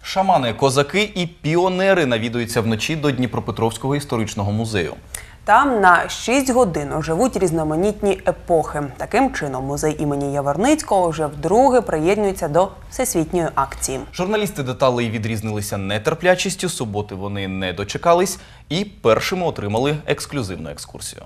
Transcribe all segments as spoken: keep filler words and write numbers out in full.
Шамани, козаки і піонери навідуються вночі до Дніпропетровського історичного музею. Там на шість годин оживуть різноманітні епохи. Таким чином, музей імені Яворницького вже вдруге приєднується до всесвітньої акції. Журналісти деталей відрізнилися нетерплячістю, суботи вони не дочекались і першими отримали ексклюзивну екскурсію.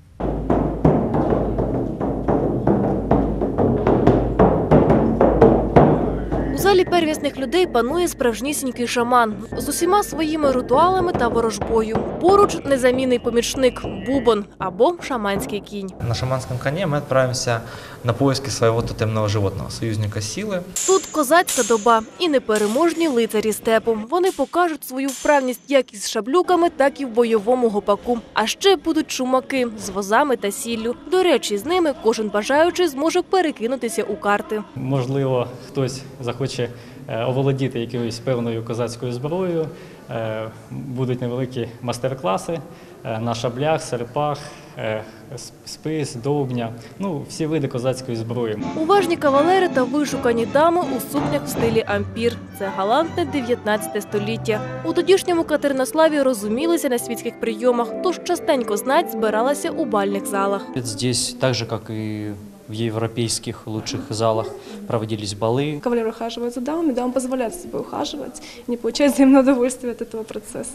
У залі первісних людей панує справжнісінький шаман з усіма своїми ритуалами та ворожбою. Поруч незамінний помічник – бубон або шаманський кінь. На шаманском коне мы отправимся на поиски своего тотемного животного, союзника силы. Тут козацька доба і непереможні лицарі степу. Вони покажуть свою вправність як із шаблюками, так і в бойовому гопаку. А ще будуть чумаки з возами та сіллю. До речі, з ними кожен бажаючий зможе перекинутися у карти. Можливо, хтось захоче оволодіти якоюсь певною козацькою зброєю. Будуть невеликі майстер-класи на шаблях, серпах, спис, довбня, ну, всі види козацької зброї. Уважні кавалери та вишукані дами у сукнях в стилі ампір. Це галантне дев'ятнадцяте століття. У тодішньому Катеринославі розумілися на світських прийомах, тож частенько знать збиралася у бальних залах. Здесь, так же, как и в европейских лучших залах, проводились балы. Кавалер ухаживает за дамами, дама позволяет за собой ухаживать, не получает взаимное удовольствие от этого процесса.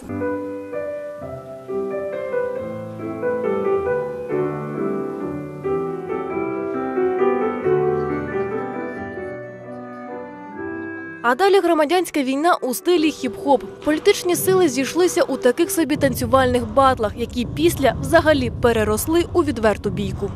А далі громадянська війна у стилі хіп-хоп. Політичні сили зійшлися у таких собі танцювальних батлах, які після взагалі переросли у відверту бійку.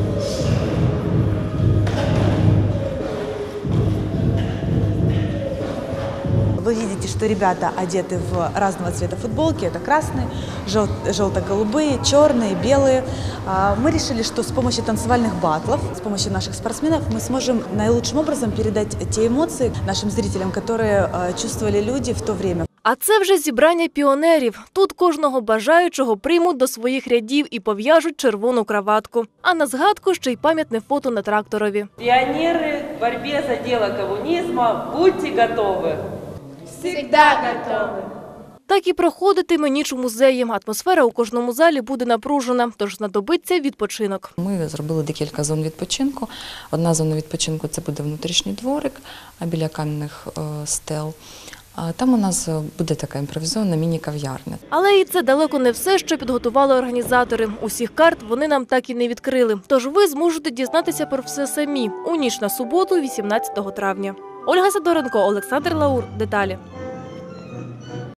Вы видите, что ребята одеты в разного цвета футболки. Это красные, жел желто-голубые, черные, белые. Мы решили, что с помощью танцевальных батлов, с помощью наших спортсменов мы сможем наилучшим образом передать те эмоции нашим зрителям, которые чувствовали люди в то время. А це вже зібрання піонерів. Тут кожного бажаючого приймуть до своїх рядів і пов'яжуть червону краватку. А на згадку ще й пам'ятне фото на тракторові. Піонери в боротьбі за діло комунізму, будьте готові. Всегда готові. Так і проходитиме ніч у музеї. Атмосфера у кожному залі буде напружена, тож знадобиться відпочинок. Ми зробили декілька зон відпочинку. Одна зона відпочинку – це буде внутрішній дворик біля кам'яних стел. Там у нас буде така імпровізована міні-кав'ярня. Але і це далеко не все, що підготували організатори. Усіх карт вони нам так і не відкрили. Тож ви зможете дізнатися про все самі у ніч на суботу, вісімнадцятого травня. Ольга Сидоренко, Олександр Лаур. Деталі.